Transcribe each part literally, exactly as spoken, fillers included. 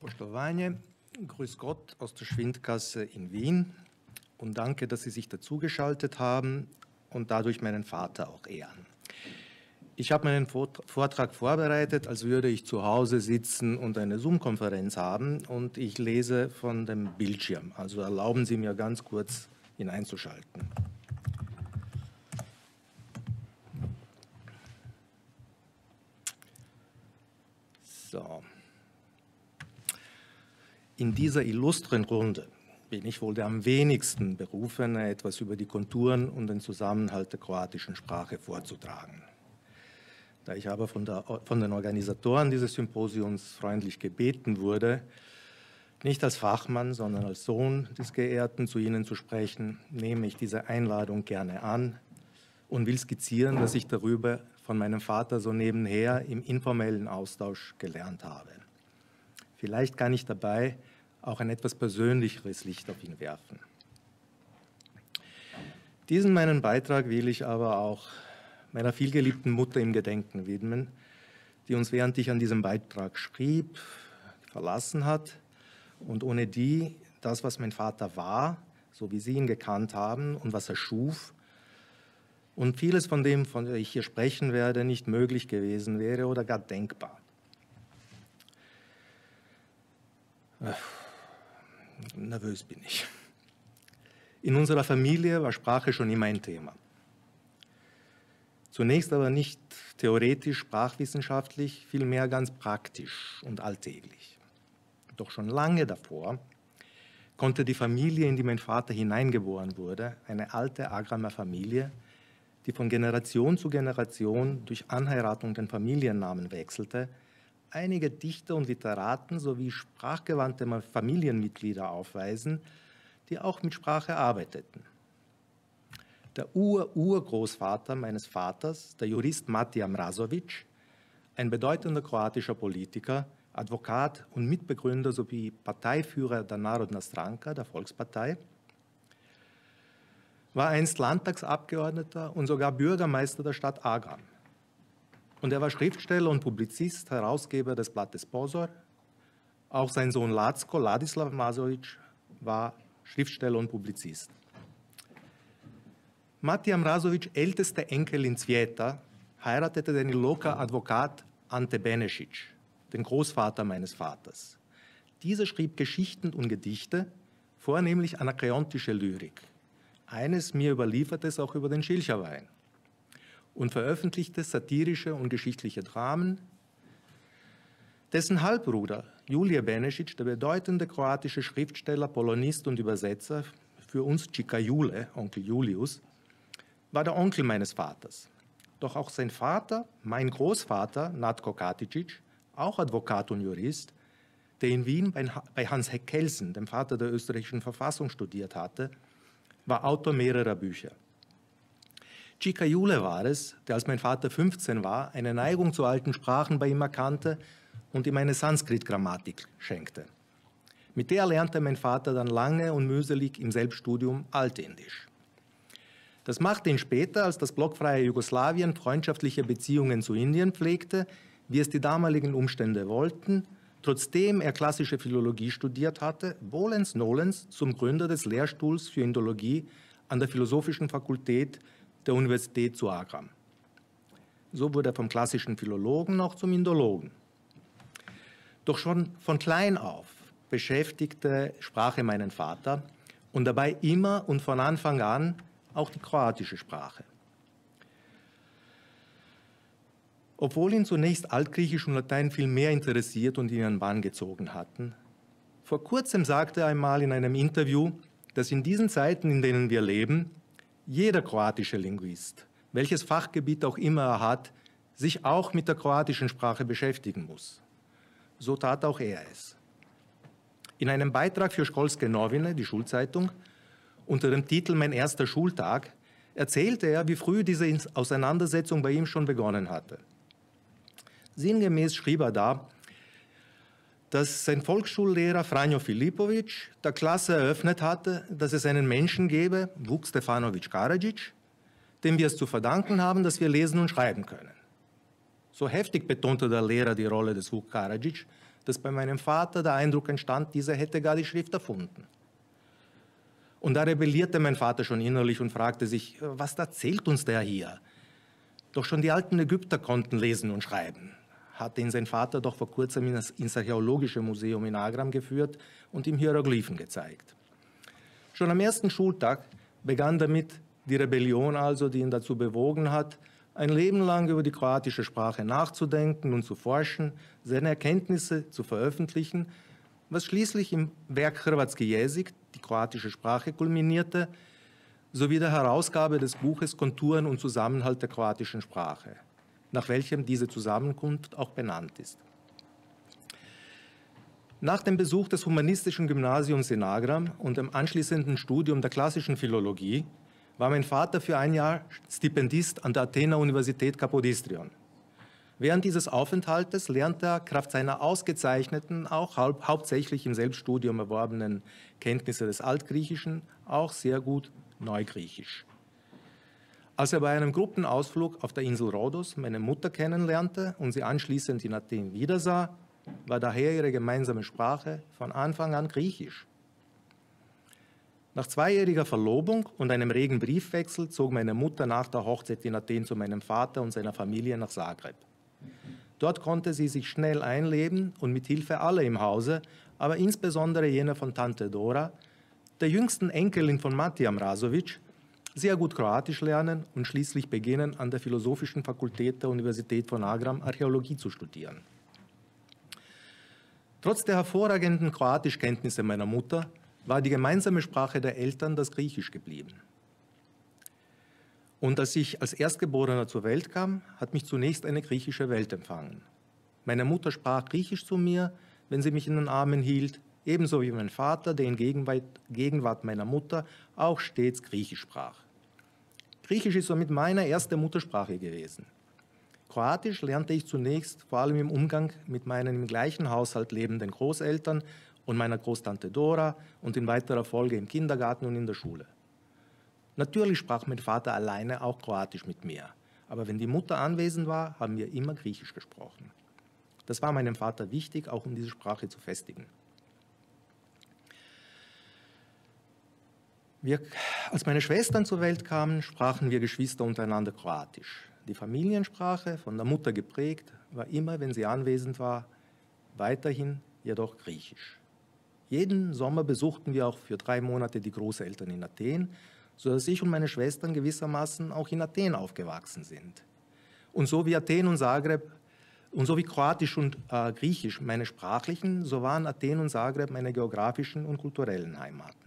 Poštovanje, grüß Gott aus der Schwindgasse in Wien und danke, dass Sie sich dazugeschaltet haben und dadurch meinen Vater auch ehren. Ich habe meinen Vortrag vorbereitet, als würde ich zu Hause sitzen und eine Zoom-Konferenz haben, und ich lese von dem Bildschirm. Also erlauben Sie mir ganz kurz hineinzuschalten. So. In dieser illustren Runde bin ich wohl der am wenigsten Berufene, etwas über die Konturen und den Zusammenhalt der kroatischen Sprache vorzutragen. Da ich aber von, der, von den Organisatoren dieses Symposiums freundlich gebeten wurde, nicht als Fachmann, sondern als Sohn des Geehrten zu Ihnen zu sprechen, nehme ich diese Einladung gerne an und will skizzieren, dass ich darüber von meinem Vater so nebenher im informellen Austausch gelernt habe. Vielleicht kann ich dabei auch ein etwas persönlicheres Licht auf ihn werfen. Diesen meinen Beitrag will ich aber auch meiner vielgeliebten Mutter im Gedenken widmen, die uns, während ich an diesem Beitrag schrieb, verlassen hat und ohne die das, was mein Vater war, so wie Sie ihn gekannt haben und was er schuf, und vieles von dem, von dem ich hier sprechen werde, nicht möglich gewesen wäre oder gar denkbar. Nervös bin ich. In unserer Familie war Sprache schon immer ein Thema. Zunächst aber nicht theoretisch, sprachwissenschaftlich, vielmehr ganz praktisch und alltäglich. Doch schon lange davor konnte die Familie, in die mein Vater hineingeboren wurde, eine alte Agramer Familie, die von Generation zu Generation durch Anheiratung den Familiennamen wechselte, einige Dichter und Literaten sowie sprachgewandte Familienmitglieder aufweisen, die auch mit Sprache arbeiteten. Der Ur-Urgroßvater meines Vaters, der Jurist Matija Mrazović, ein bedeutender kroatischer Politiker, Advokat und Mitbegründer sowie Parteiführer der Narodna Stranka, der Volkspartei, war einst Landtagsabgeordneter und sogar Bürgermeister der Stadt Agram. Und er war Schriftsteller und Publizist, Herausgeber des Blattes Pozor. Auch sein Sohn Lacko, Ladislav Mrazović, war Schriftsteller und Publizist. Matija Mrazović, älteste Enkelin Cvijeta, heiratete den Iloka-Advokat Ante Benešić, den Großvater meines Vaters. Dieser schrieb Geschichten und Gedichte, vornehmlich anakreontische Lyrik. Eines mir überliefertes auch über den Schilcherwein. Und veröffentlichte satirische und geschichtliche Dramen. Dessen Halbbruder, Julije Benešić, der bedeutende kroatische Schriftsteller, Polonist und Übersetzer, für uns Čika Jule, Onkel Julius, war der Onkel meines Vaters. Doch auch sein Vater, mein Großvater, Natko Katičić, auch Advokat und Jurist, der in Wien bei Hans Kelsen, dem Vater der österreichischen Verfassung, studiert hatte, war Autor mehrerer Bücher. Čika Jule war es, der, als mein Vater fünfzehn war, eine Neigung zu alten Sprachen bei ihm erkannte und ihm eine Sanskrit-Grammatik schenkte. Mit der lernte mein Vater dann lange und mühselig im Selbststudium Altindisch. Das machte ihn später, als das blockfreie Jugoslawien freundschaftliche Beziehungen zu Indien pflegte, wie es die damaligen Umstände wollten, trotzdem er klassische Philologie studiert hatte, wohlens nolens zum Gründer des Lehrstuhls für Indologie an der Philosophischen Fakultät der Universität zu Agram. So wurde er vom klassischen Philologen noch zum Indologen. Doch schon von klein auf beschäftigte Sprache meinen Vater und dabei immer und von Anfang an auch die kroatische Sprache. Obwohl ihn zunächst Altgriechisch und Latein viel mehr interessiert und ihn in den Bann gezogen hatten, vor kurzem sagte er einmal in einem Interview, dass in diesen Zeiten, in denen wir leben, jeder kroatische Linguist, welches Fachgebiet auch immer er hat, sich auch mit der kroatischen Sprache beschäftigen muss. So tat auch er es. In einem Beitrag für Školske Novine, die Schulzeitung, unter dem Titel Mein erster Schultag, erzählte er, wie früh diese Auseinandersetzung bei ihm schon begonnen hatte. Sinngemäß schrieb er da, dass sein Volksschullehrer Franjo Filipović der Klasse eröffnet hatte, dass es einen Menschen gebe, Vuk Stefanović Karadžić, dem wir es zu verdanken haben, dass wir lesen und schreiben können. So heftig betonte der Lehrer die Rolle des Vuk Karadžić, dass bei meinem Vater der Eindruck entstand, dieser hätte gar die Schrift erfunden. Und da rebellierte mein Vater schon innerlich und fragte sich, was erzählt uns der hier? Doch schon die alten Ägypter konnten lesen und schreiben. Hatte ihn sein Vater doch vor kurzem ins Archäologische Museum in Agram geführt und ihm Hieroglyphen gezeigt. Schon am ersten Schultag begann damit die Rebellion also, die ihn dazu bewogen hat, ein Leben lang über die kroatische Sprache nachzudenken und zu forschen, seine Erkenntnisse zu veröffentlichen, was schließlich im Werk Hrvatski jezik, die kroatische Sprache, kulminierte, sowie der Herausgabe des Buches Konturen und Zusammenhalt der kroatischen Sprache, nach welchem diese Zusammenkunft auch benannt ist. Nach dem Besuch des humanistischen Gymnasiums in Agram und dem anschließenden Studium der klassischen Philologie war mein Vater für ein Jahr Stipendist an der Athener Universität Kapodistrion. Während dieses Aufenthaltes lernte er kraft seiner ausgezeichneten, auch hau hauptsächlich im Selbststudium erworbenen Kenntnisse des Altgriechischen auch sehr gut Neugriechisch. Als er bei einem Gruppenausflug auf der Insel Rhodos meine Mutter kennenlernte und sie anschließend in Athen wiedersah, war daher ihre gemeinsame Sprache von Anfang an Griechisch. Nach zweijähriger Verlobung und einem regen Briefwechsel zog meine Mutter nach der Hochzeit in Athen zu meinem Vater und seiner Familie nach Zagreb. Dort konnte sie sich schnell einleben und mit Hilfe aller im Hause, aber insbesondere jener von Tante Dora, der jüngsten Enkelin von Matija Mrazović, sehr gut Kroatisch lernen und schließlich beginnen, an der Philosophischen Fakultät der Universität von Agram Archäologie zu studieren. Trotz der hervorragenden Kroatischkenntnisse meiner Mutter war die gemeinsame Sprache der Eltern das Griechisch geblieben. Und als ich als Erstgeborener zur Welt kam, hat mich zunächst eine griechische Welt empfangen. Meine Mutter sprach Griechisch zu mir, wenn sie mich in den Armen hielt, ebenso wie mein Vater, der in Gegenwart meiner Mutter auch stets Griechisch sprach. Griechisch ist somit meine erste Muttersprache gewesen. Kroatisch lernte ich zunächst vor allem im Umgang mit meinen im gleichen Haushalt lebenden Großeltern und meiner Großtante Dora und in weiterer Folge im Kindergarten und in der Schule. Natürlich sprach mein Vater alleine auch Kroatisch mit mir, aber wenn die Mutter anwesend war, haben wir immer Griechisch gesprochen. Das war meinem Vater wichtig, auch um diese Sprache zu festigen. Wir, als meine Schwestern zur Welt kamen, sprachen wir Geschwister untereinander Kroatisch. Die Familiensprache, von der Mutter geprägt, war immer, wenn sie anwesend war, weiterhin jedoch Griechisch. Jeden Sommer besuchten wir auch für drei Monate die Großeltern in Athen, sodass ich und meine Schwestern gewissermaßen auch in Athen aufgewachsen sind. Und so wie Athen und Zagreb, und so wie Kroatisch und äh, Griechisch meine sprachlichen, so waren Athen und Zagreb meine geografischen und kulturellen Heimaten.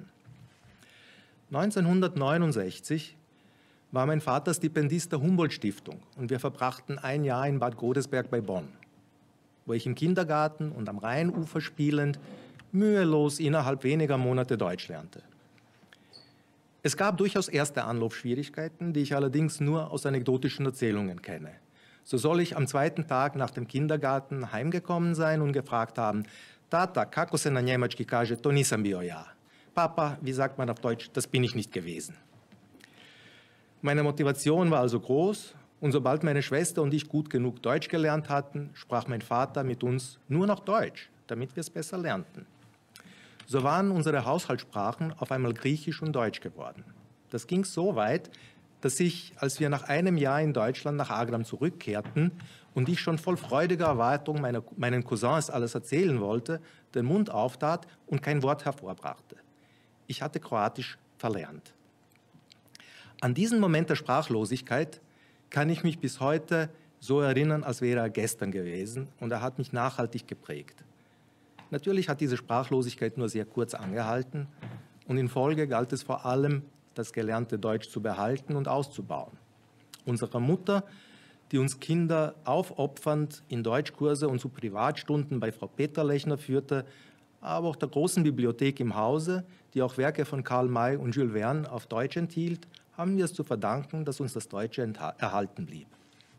neunzehnhundertneunundsechzig war mein Vater Stipendist der Humboldt-Stiftung und wir verbrachten ein Jahr in Bad Godesberg bei Bonn, wo ich im Kindergarten und am Rheinufer spielend mühelos innerhalb weniger Monate Deutsch lernte. Es gab durchaus erste Anlaufschwierigkeiten, die ich allerdings nur aus anekdotischen Erzählungen kenne. So soll ich am zweiten Tag nach dem Kindergarten heimgekommen sein und gefragt haben, Tata, kako se na njemački kaže, to nisam bio ja. Papa, wie sagt man auf Deutsch, das bin ich nicht gewesen. Meine Motivation war also groß und sobald meine Schwester und ich gut genug Deutsch gelernt hatten, sprach mein Vater mit uns nur noch Deutsch, damit wir es besser lernten. So waren unsere Haushaltssprachen auf einmal Griechisch und Deutsch geworden. Das ging so weit, dass ich, als wir nach einem Jahr in Deutschland nach Agram zurückkehrten und ich schon voll freudiger Erwartung meine, meinen Cousins alles erzählen wollte, den Mund auftat und kein Wort hervorbrachte. Ich hatte Kroatisch verlernt. An diesen Moment der Sprachlosigkeit kann ich mich bis heute so erinnern, als wäre er gestern gewesen und er hat mich nachhaltig geprägt. Natürlich hat diese Sprachlosigkeit nur sehr kurz angehalten und in Folge galt es vor allem, das gelernte Deutsch zu behalten und auszubauen. Unsere Mutter, die uns Kinder aufopfernd in Deutschkurse und zu Privatstunden bei Frau Peterlechner führte, aber auch der großen Bibliothek im Hause, die auch Werke von Karl May und Jules Verne auf Deutsch enthielt, haben wir es zu verdanken, dass uns das Deutsche erhalten blieb.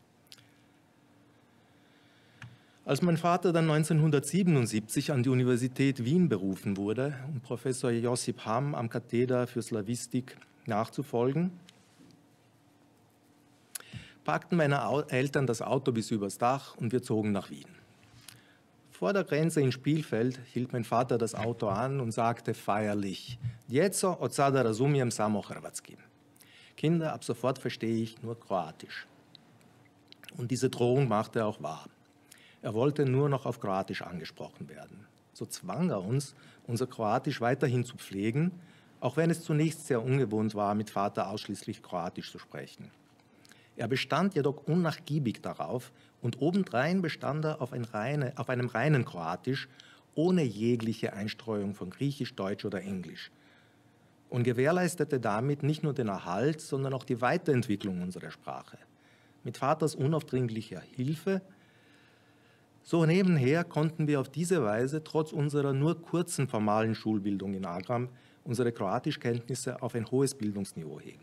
Als mein Vater dann neunzehnhundertsiebenundsiebzig an die Universität Wien berufen wurde, um Professor Josip Ham am Katheder für Slawistik nachzufolgen, packten meine Eltern das Auto bis übers Dach und wir zogen nach Wien. Vor der Grenze in Spielfeld hielt mein Vater das Auto an und sagte feierlich: Djeco, od sada razumijem samo hrvatski. Kinder, ab sofort verstehe ich nur Kroatisch. Und diese Drohung machte er auch wahr. Er wollte nur noch auf Kroatisch angesprochen werden. So zwang er uns, unser Kroatisch weiterhin zu pflegen, auch wenn es zunächst sehr ungewohnt war, mit Vater ausschließlich Kroatisch zu sprechen. Er bestand jedoch unnachgiebig darauf und obendrein bestand er auf, ein reine, auf einem reinen Kroatisch, ohne jegliche Einstreuung von Griechisch, Deutsch oder Englisch. Und gewährleistete damit nicht nur den Erhalt, sondern auch die Weiterentwicklung unserer Sprache. Mit Vaters unaufdringlicher Hilfe, so nebenher konnten wir auf diese Weise trotz unserer nur kurzen formalen Schulbildung in Agram unsere Kroatischkenntnisse auf ein hohes Bildungsniveau heben.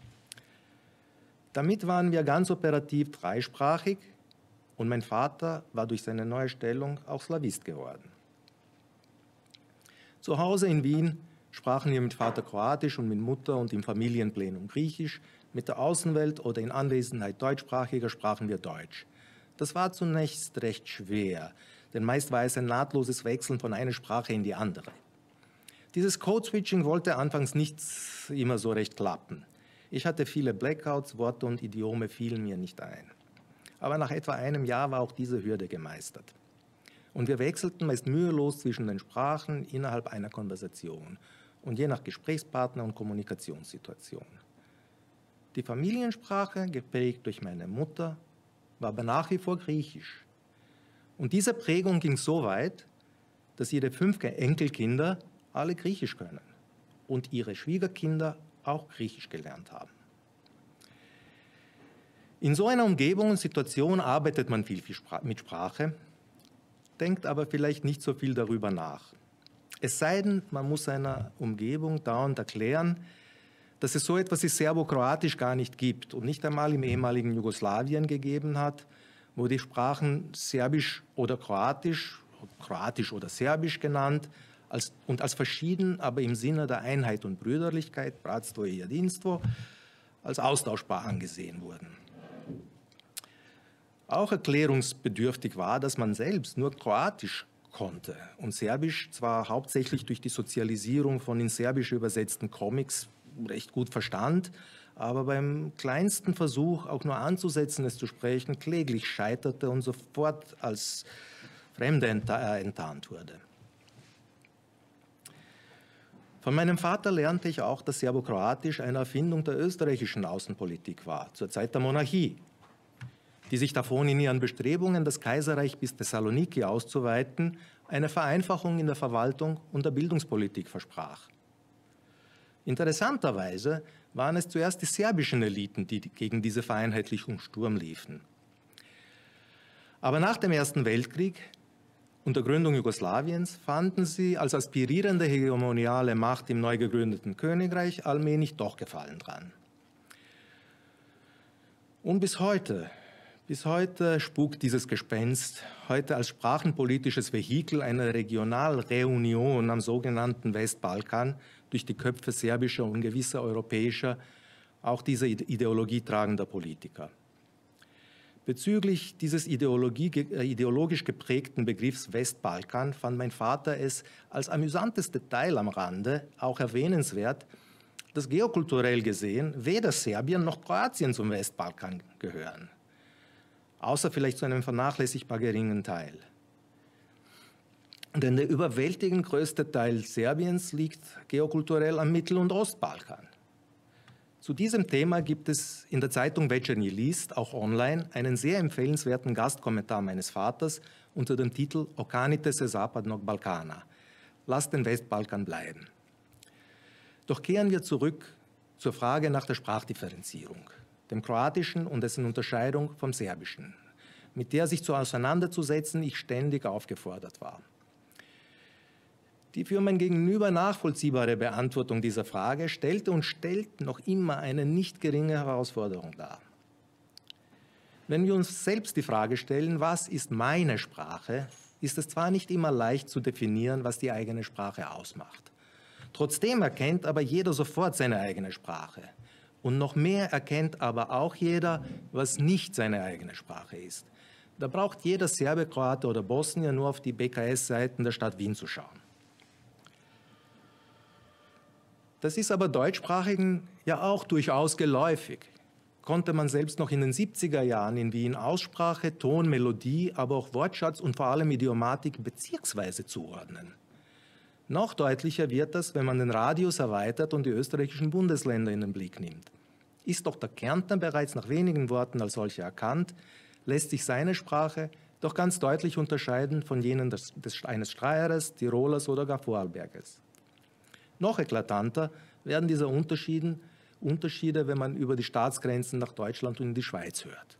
Damit waren wir ganz operativ dreisprachig und mein Vater war durch seine neue Stellung auch Slawist geworden. Zu Hause in Wien sprachen wir mit Vater Kroatisch und mit Mutter und im Familienplenum Griechisch. Mit der Außenwelt oder in Anwesenheit Deutschsprachiger sprachen wir Deutsch. Das war zunächst recht schwer, denn meist war es ein nahtloses Wechseln von einer Sprache in die andere. Dieses Code-Switching wollte anfangs nicht immer so recht klappen. Ich hatte viele Blackouts, Worte und Idiome fielen mir nicht ein. Aber nach etwa einem Jahr war auch diese Hürde gemeistert. Und wir wechselten meist mühelos zwischen den Sprachen innerhalb einer Konversation und je nach Gesprächspartner und Kommunikationssituation. Die Familiensprache, geprägt durch meine Mutter, war aber nach wie vor Griechisch. Und diese Prägung ging so weit, dass ihre fünf Enkelkinder alle Griechisch können und ihre Schwiegerkinder auch Griechisch gelernt haben. In so einer Umgebung und Situation arbeitet man viel mit Sprache, denkt aber vielleicht nicht so viel darüber nach. Es sei denn, man muss seiner Umgebung dauernd erklären, dass es so etwas wie Serbo-Kroatisch gar nicht gibt und nicht einmal im ehemaligen Jugoslawien gegeben hat, wo die Sprachen Serbisch oder Kroatisch, Kroatisch oder Serbisch genannt, als, und als verschieden, aber im Sinne der Einheit und Brüderlichkeit, Bratstvo i Jedinstvo, als austauschbar angesehen wurden. Auch erklärungsbedürftig war, dass man selbst nur Kroatisch konnte und Serbisch zwar hauptsächlich durch die Sozialisierung von in Serbisch übersetzten Comics recht gut verstand, aber beim kleinsten Versuch, auch nur anzusetzen, es zu sprechen, kläglich scheiterte und sofort als Fremde enttarnt wurde. Von meinem Vater lernte ich auch, dass Serbokroatisch eine Erfindung der österreichischen Außenpolitik war, zur Zeit der Monarchie, die sich davon in ihren Bestrebungen, das Kaiserreich bis Thessaloniki auszuweiten, eine Vereinfachung in der Verwaltung und der Bildungspolitik versprach. Interessanterweise waren es zuerst die serbischen Eliten, die gegen diese Vereinheitlichung Sturm liefen. Aber nach dem Ersten Weltkrieg und der Gründung Jugoslawiens fanden sie als aspirierende hegemoniale Macht im neu gegründeten Königreich allmählich doch Gefallen dran. Und bis heute, bis heute spukt dieses Gespenst, heute als sprachenpolitisches Vehikel einer Regionalreunion am sogenannten Westbalkan, durch die Köpfe serbischer und gewisser europäischer, auch dieser ideologietragender Politiker. Bezüglich dieses Ideologie, ideologisch geprägten Begriffs Westbalkan fand mein Vater es als amüsantes Detail am Rande auch erwähnenswert, dass geokulturell gesehen weder Serbien noch Kroatien zum Westbalkan gehören, außer vielleicht zu einem vernachlässigbar geringen Teil. Denn der überwältigend größte Teil Serbiens liegt geokulturell am Mittel- und Ostbalkan. Zu diesem Thema gibt es in der Zeitung Večernji List, auch online, einen sehr empfehlenswerten Gastkommentar meines Vaters unter dem Titel Okanite se Zapadnog Balkana. Lasst den Westbalkan bleiben. Doch kehren wir zurück zur Frage nach der Sprachdifferenzierung, dem Kroatischen und dessen Unterscheidung vom Serbischen, mit der sich zu auseinanderzusetzen ich ständig aufgefordert war. Die für mein Gegenüber nachvollziehbare Beantwortung dieser Frage stellte und stellt noch immer eine nicht geringe Herausforderung dar. Wenn wir uns selbst die Frage stellen, was ist meine Sprache, ist es zwar nicht immer leicht zu definieren, was die eigene Sprache ausmacht. Trotzdem erkennt aber jeder sofort seine eigene Sprache. Und noch mehr erkennt aber auch jeder, was nicht seine eigene Sprache ist. Da braucht jeder Serbe, Kroate oder Bosnier nur auf die B K S-Seiten der Stadt Wien zu schauen. Das ist aber Deutschsprachigen ja auch durchaus geläufig. Konnte man selbst noch in den siebziger Jahren in Wien Aussprache, Ton, Melodie, aber auch Wortschatz und vor allem Idiomatik bezirksweise zuordnen. Noch deutlicher wird das, wenn man den Radius erweitert und die österreichischen Bundesländer in den Blick nimmt. Ist doch der Kärntner bereits nach wenigen Worten als solcher erkannt, lässt sich seine Sprache doch ganz deutlich unterscheiden von jenen des, des, eines Streiers, Tirolers oder gar Vorarlbergers. Noch eklatanter werden diese Unterschiede, Unterschiede, wenn man über die Staatsgrenzen nach Deutschland und in die Schweiz hört.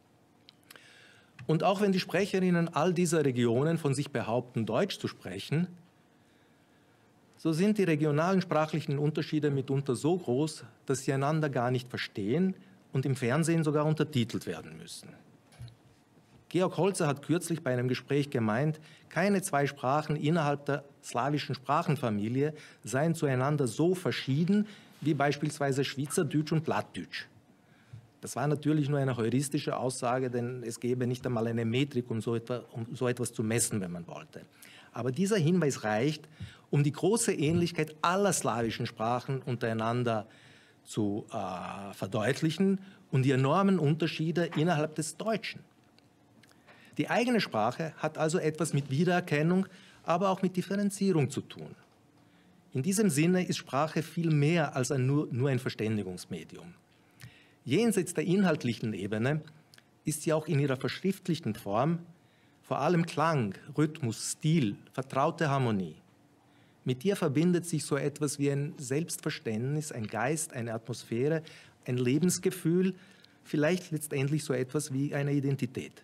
Und auch wenn die Sprecherinnen all dieser Regionen von sich behaupten, Deutsch zu sprechen, so sind die regionalen sprachlichen Unterschiede mitunter so groß, dass sie einander gar nicht verstehen und im Fernsehen sogar untertitelt werden müssen. Georg Holzer hat kürzlich bei einem Gespräch gemeint, keine zwei Sprachen innerhalb der slawischen Sprachenfamilie seien zueinander so verschieden wie beispielsweise Schweizerdeutsch und Plattdeutsch. Das war natürlich nur eine heuristische Aussage, denn es gäbe nicht einmal eine Metrik, um so, etwa, um so etwas zu messen, wenn man wollte. Aber dieser Hinweis reicht, um die große Ähnlichkeit aller slawischen Sprachen untereinander zu äh, verdeutlichen und die enormen Unterschiede innerhalb des Deutschen. Die eigene Sprache hat also etwas mit Wiedererkennung, aber auch mit Differenzierung zu tun. In diesem Sinne ist Sprache viel mehr als ein, nur, nur ein Verständigungsmedium. Jenseits der inhaltlichen Ebene ist sie auch in ihrer verschriftlichten Form vor allem Klang, Rhythmus, Stil, vertraute Harmonie. Mit ihr verbindet sich so etwas wie ein Selbstverständnis, ein Geist, eine Atmosphäre, ein Lebensgefühl, vielleicht letztendlich so etwas wie eine Identität.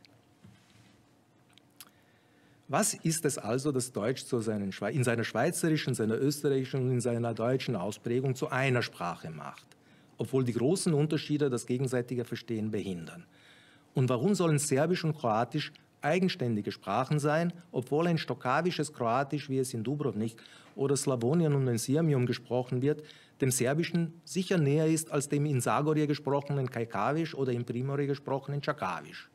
Was ist es also, das Deutsch zu seinen, in seiner schweizerischen, seiner österreichischen und in seiner deutschen Ausprägung zu einer Sprache macht, obwohl die großen Unterschiede das gegenseitige Verstehen behindern? Und warum sollen Serbisch und Kroatisch eigenständige Sprachen sein, obwohl ein stockavisches Kroatisch, wie es in Dubrovnik oder Slawonien und in Sirmium gesprochen wird, dem Serbischen sicher näher ist als dem in Zagorje gesprochenen Kajkavisch oder im Primorje gesprochenen Čakavisch?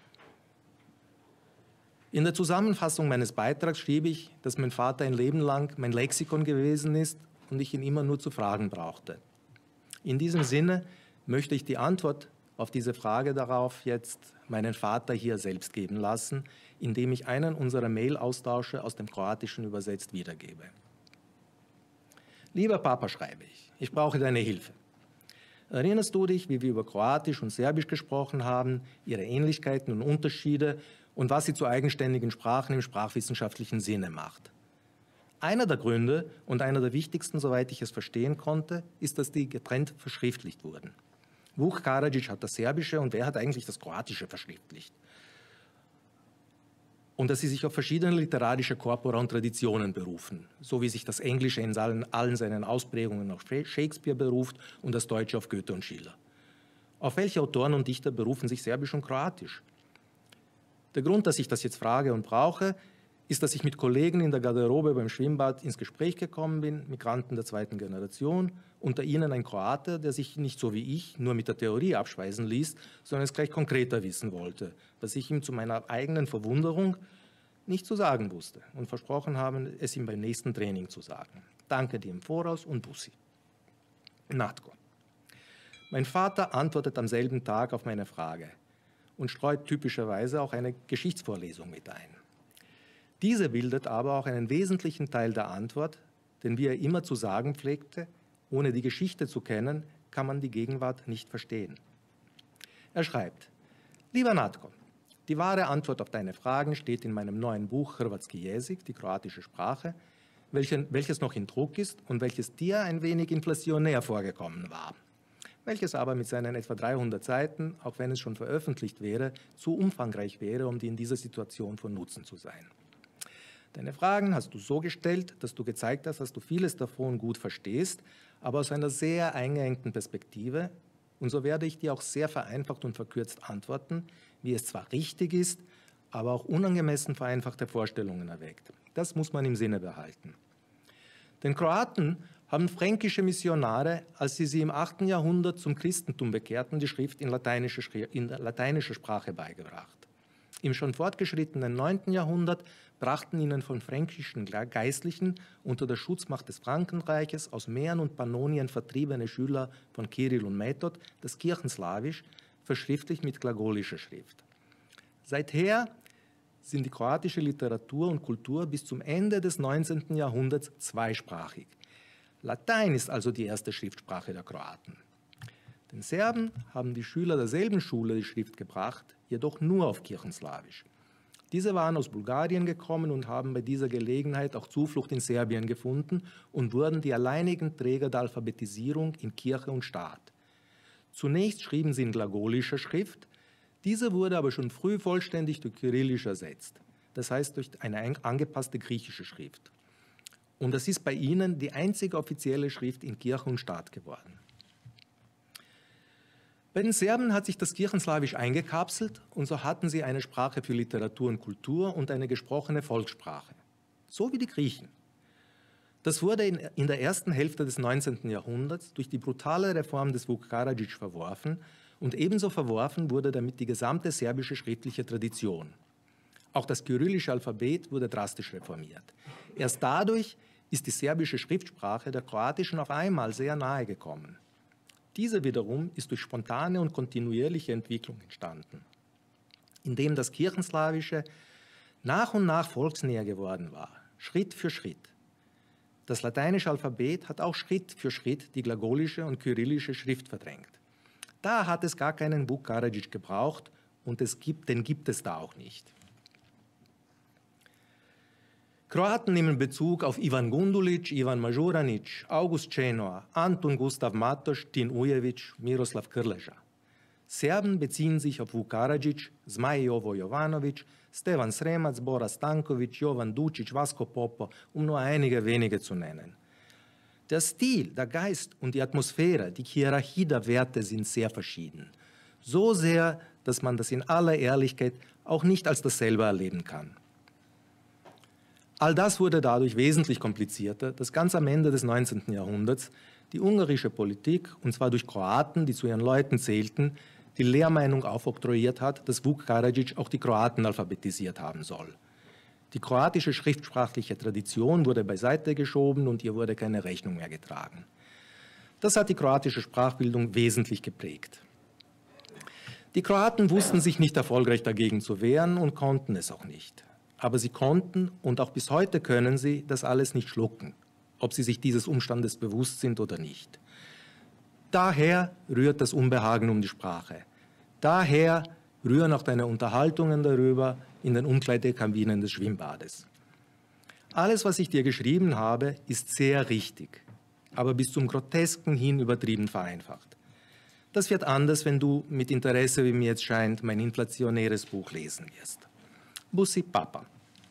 In der Zusammenfassung meines Beitrags schrieb ich, dass mein Vater ein Leben lang mein Lexikon gewesen ist und ich ihn immer nur zu fragen brauchte. In diesem Sinne möchte ich die Antwort auf diese Frage darauf jetzt meinen Vater hier selbst geben lassen, indem ich einen unserer Mail-Austausche aus dem Kroatischen übersetzt wiedergebe. Lieber Papa, schreibe ich, ich brauche deine Hilfe. Erinnerst du dich, wie wir über Kroatisch und Serbisch gesprochen haben, ihre Ähnlichkeiten und Unterschiede und was sie zu eigenständigen Sprachen im sprachwissenschaftlichen Sinne macht? Einer der Gründe und einer der wichtigsten, soweit ich es verstehen konnte, ist, dass die getrennt verschriftlicht wurden. Vuk Karadžić hat das Serbische und wer hat eigentlich das Kroatische verschriftlicht? Und dass sie sich auf verschiedene literarische Korpora und Traditionen berufen, so wie sich das Englische in allen, allen seinen Ausprägungen auf Shakespeare beruft und das Deutsche auf Goethe und Schiller. Auf welche Autoren und Dichter berufen sich Serbisch und Kroatisch? Der Grund, dass ich das jetzt frage und brauche, ist, dass ich mit Kollegen in der Garderobe beim Schwimmbad ins Gespräch gekommen bin, Migranten der zweiten Generation, unter ihnen ein Kroate, der sich nicht so wie ich nur mit der Theorie abspeisen ließ, sondern es gleich konkreter wissen wollte, was ich ihm zu meiner eigenen Verwunderung nicht zu sagen wusste und versprochen habe, es ihm beim nächsten Training zu sagen. Danke dir im Voraus und Bussi. Natko. Mein Vater antwortet am selben Tag auf meine Frage und streut typischerweise auch eine Geschichtsvorlesung mit ein. Diese bildet aber auch einen wesentlichen Teil der Antwort, denn wie er immer zu sagen pflegte, ohne die Geschichte zu kennen, kann man die Gegenwart nicht verstehen. Er schreibt, lieber Natko, die wahre Antwort auf deine Fragen steht in meinem neuen Buch Hrvatski jezik, die kroatische Sprache, welches noch in Druck ist und welches dir ein wenig inflationär vorgekommen war, welches aber mit seinen etwa dreihundert Seiten, auch wenn es schon veröffentlicht wäre, zu umfangreich wäre, um die in dieser Situation von Nutzen zu sein. Deine Fragen hast du so gestellt, dass du gezeigt hast, dass du vieles davon gut verstehst, aber aus einer sehr eingeengten Perspektive. Und so werde ich dir auch sehr vereinfacht und verkürzt antworten, wie es zwar richtig ist, aber auch unangemessen vereinfachte Vorstellungen erweckt. Das muss man im Sinne behalten. Den Kroaten haben fränkische Missionare, als sie sie im achten Jahrhundert zum Christentum bekehrten, die Schrift in lateinischer, in lateinischer Sprache beigebracht. Im schon fortgeschrittenen neunten Jahrhundert brachten ihnen von fränkischen Geistlichen unter der Schutzmacht des Frankenreiches aus Mähren und Pannonien vertriebene Schüler von Kyrill und Method das Kirchenslawisch, verschriftlicht mit glagolischer Schrift. Seither sind die kroatische Literatur und Kultur bis zum Ende des neunzehnten Jahrhunderts zweisprachig. Latein ist also die erste Schriftsprache der Kroaten. Den Serben haben die Schüler derselben Schule die Schrift gebracht, jedoch nur auf Kirchenslawisch. Diese waren aus Bulgarien gekommen und haben bei dieser Gelegenheit auch Zuflucht in Serbien gefunden und wurden die alleinigen Träger der Alphabetisierung in Kirche und Staat. Zunächst schrieben sie in glagolischer Schrift, diese wurde aber schon früh vollständig durch Kyrillisch ersetzt, das heißt durch eine angepasste griechische Schrift. Und das ist bei ihnen die einzige offizielle Schrift in Kirche und Staat geworden. Bei den Serben hat sich das Kirchenslawisch eingekapselt und so hatten sie eine Sprache für Literatur und Kultur und eine gesprochene Volkssprache, so wie die Griechen. Das wurde in, in der ersten Hälfte des neunzehnten Jahrhunderts durch die brutale Reform des Vuk Karadžić verworfen und ebenso verworfen wurde damit die gesamte serbische schriftliche Tradition. Auch das kyrillische Alphabet wurde drastisch reformiert. Erst dadurch ist die serbische Schriftsprache der kroatischen auf einmal sehr nahe gekommen. Diese wiederum ist durch spontane und kontinuierliche Entwicklung entstanden, indem das Kirchenslawische nach und nach volksnäher geworden war, Schritt für Schritt. Das lateinische Alphabet hat auch Schritt für Schritt die glagolische und kyrillische Schrift verdrängt. Da hat es gar keinen Vuk Karadžić gebraucht und es gibt, den gibt es da auch nicht. Kroaten nehmen Bezug auf Ivan Gundulić, Ivan Mažuranić, August Čenoa, Antun Gustav Matoš, Tin Ujević, Miroslav Krleža. Serben beziehen sich auf Vuk Karadžić, Zmaj Jovo Jovanović, Stevan Sremac, Bora Stanković, Jovan Dučić, Vasko Popo, um nur einige wenige zu nennen. Der Stil, der Geist und die Atmosphäre, die Hierarchie der Werte sind sehr verschieden. So sehr, dass man das in aller Ehrlichkeit auch nicht als dasselbe erleben kann. All das wurde dadurch wesentlich komplizierter, dass ganz am Ende des neunzehnten Jahrhunderts die ungarische Politik, und zwar durch Kroaten, die zu ihren Leuten zählten, die Lehrmeinung aufoktroyiert hat, dass Vuk Karadžić auch die Kroaten alphabetisiert haben soll. Die kroatische schriftsprachliche Tradition wurde beiseite geschoben und ihr wurde keine Rechnung mehr getragen. Das hat die kroatische Sprachbildung wesentlich geprägt. Die Kroaten wussten sich nicht erfolgreich dagegen zu wehren und konnten es auch nicht. Aber sie konnten und auch bis heute können sie das alles nicht schlucken, ob sie sich dieses Umstandes bewusst sind oder nicht. Daher rührt das Unbehagen um die Sprache. Daher rühren auch deine Unterhaltungen darüber in den Umkleidekabinen des Schwimmbades. Alles, was ich dir geschrieben habe, ist sehr richtig, aber bis zum Grotesken hin übertrieben vereinfacht. Das wird anders, wenn du mit Interesse, wie mir jetzt scheint, mein inflationäres Buch lesen wirst. Bussi Papa.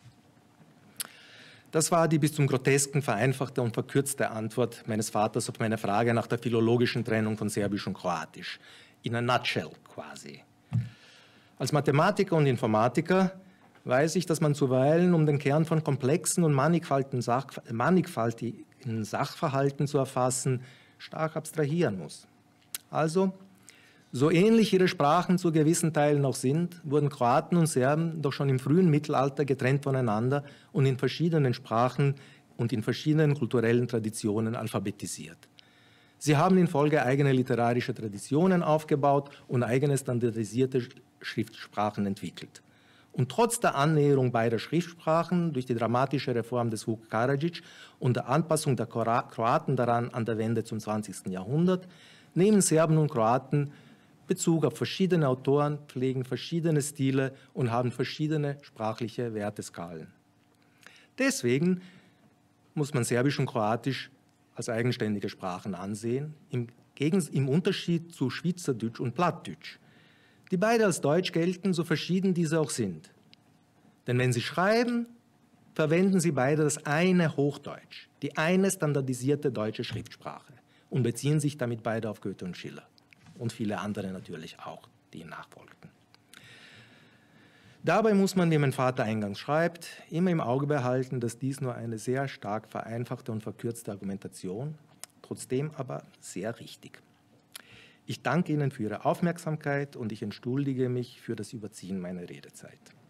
Das war die bis zum Grotesken vereinfachte und verkürzte Antwort meines Vaters auf meine Frage nach der philologischen Trennung von Serbisch und Kroatisch. In a nutshell quasi. Als Mathematiker und Informatiker weiß ich, dass man zuweilen, um den Kern von komplexen und mannigfaltigen, Sach mannigfaltigen Sachverhalten zu erfassen, stark abstrahieren muss. Also, so ähnlich ihre Sprachen zu gewissen Teilen auch sind, wurden Kroaten und Serben doch schon im frühen Mittelalter getrennt voneinander und in verschiedenen Sprachen und in verschiedenen kulturellen Traditionen alphabetisiert. Sie haben in Folge eigene literarische Traditionen aufgebaut und eigene standardisierte Schriftsprachen entwickelt. Und trotz der Annäherung beider Schriftsprachen durch die dramatische Reform des Vuk Karadžić und der Anpassung der Kroaten daran an der Wende zum zwanzigsten Jahrhundert nehmen Serben und Kroaten Bezug auf verschiedene Autoren, pflegen verschiedene Stile und haben verschiedene sprachliche Werteskalen. Deswegen muss man Serbisch und Kroatisch als eigenständige Sprachen ansehen, im, Gegens im Unterschied zu Schwyzerdütsch und Plattdütsch, die beide als Deutsch gelten, so verschieden diese auch sind. Denn wenn sie schreiben, verwenden sie beide das eine Hochdeutsch, die eine standardisierte deutsche Schriftsprache und beziehen sich damit beide auf Goethe und Schiller. Und viele andere natürlich auch, die ihm nachfolgten. Dabei muss man, wie mein Vater eingangs schreibt, immer im Auge behalten, dass dies nur eine sehr stark vereinfachte und verkürzte Argumentation, trotzdem aber sehr richtig. Ich danke Ihnen für Ihre Aufmerksamkeit und ich entschuldige mich für das Überziehen meiner Redezeit.